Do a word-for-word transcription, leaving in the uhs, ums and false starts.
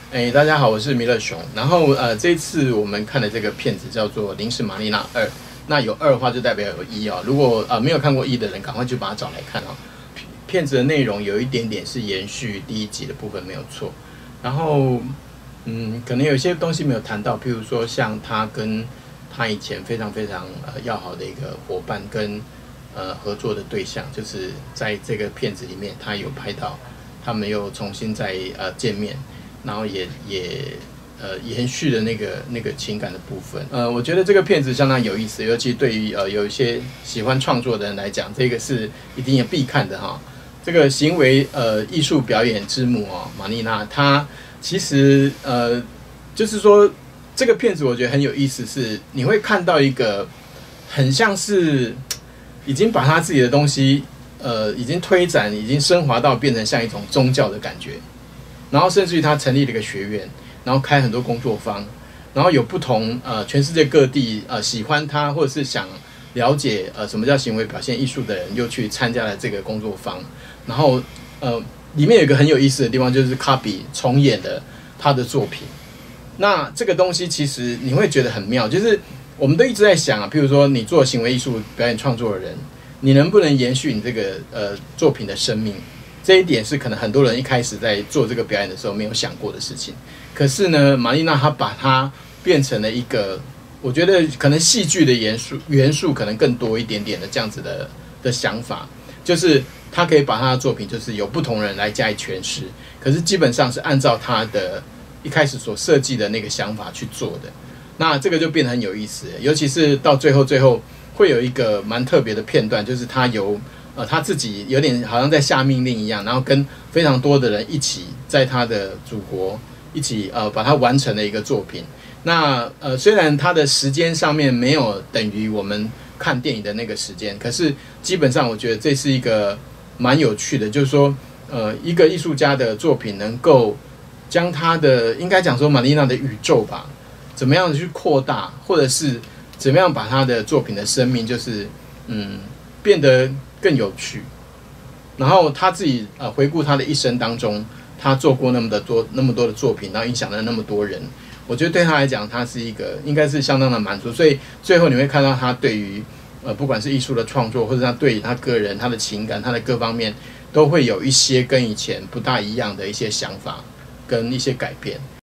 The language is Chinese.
哎，大家好，我是弥勒熊。然后呃，这一次我们看的这个片子叫做《临时玛丽娜二》，那有二的话就代表有一哦。如果呃没有看过一的人，赶快就把它找来看哦。片子的内容有一点点是延续第一集的部分，没有错。然后嗯，可能有一些东西没有谈到，譬如说像他跟他以前非常非常呃要好的一个伙伴跟呃合作的对象，就是在这个片子里面，他有拍到他们又重新再呃见面。然后也也呃延续了那个那个情感的部分，呃，我觉得这个片子相当有意思，尤其对于呃有一些喜欢创作的人来讲，这个是一定也必看的哈。这个行为呃艺术表演之母哦，玛丽娜，她其实呃就是说这个片子我觉得很有意思，是你会看到一个很像是已经把他自己的东西呃已经推展，已经升华到变成像一种宗教的感觉。然后甚至于他成立了一个学院，然后开很多工作坊，然后有不同呃全世界各地呃喜欢他或者是想了解呃什么叫行为表现艺术的人，又去参加了这个工作坊。然后呃里面有一个很有意思的地方，就是 copy 重演的他的作品。那这个东西其实你会觉得很妙，就是我们都一直在想啊，譬如说你做行为艺术表演创作的人，你能不能延续你这个呃作品的生命？这一点是可能很多人一开始在做这个表演的时候没有想过的事情。可是呢，玛丽娜她把它变成了一个，我觉得可能戏剧的元素元素可能更多一点点的这样子的的想法，就是她可以把她的作品就是有不同人来加以诠释，可是基本上是按照她的一开始所设计的那个想法去做的。那这个就变得很有意思，尤其是到最后最后会有一个蛮特别的片段，就是她由呃，他自己有点好像在下命令一样，然后跟非常多的人一起在他的祖国一起呃把它完成了一个作品。那呃虽然他的时间上面没有等于我们看电影的那个时间，可是基本上我觉得这是一个蛮有趣的，就是说呃一个艺术家的作品能够将他的应该讲说玛丽娜的宇宙吧，怎么样去扩大，或者是怎么样把他的作品的生命就是嗯变得更有趣。然后他自己呃回顾他的一生当中，他做过那么的多那么多的作品，然后影响了那么多人。我觉得对他来讲，他是一个应该是相当的满足。所以最后你会看到他对于呃不管是艺术的创作，或者他对于他个人、他的情感、他的各方面，都会有一些跟以前不大一样的一些想法跟一些改变。